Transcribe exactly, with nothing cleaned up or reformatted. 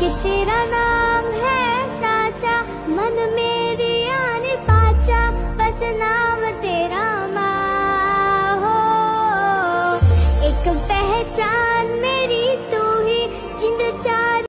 कि तेरा नाम है साचा, मन मेरी आने पाचा, बस ना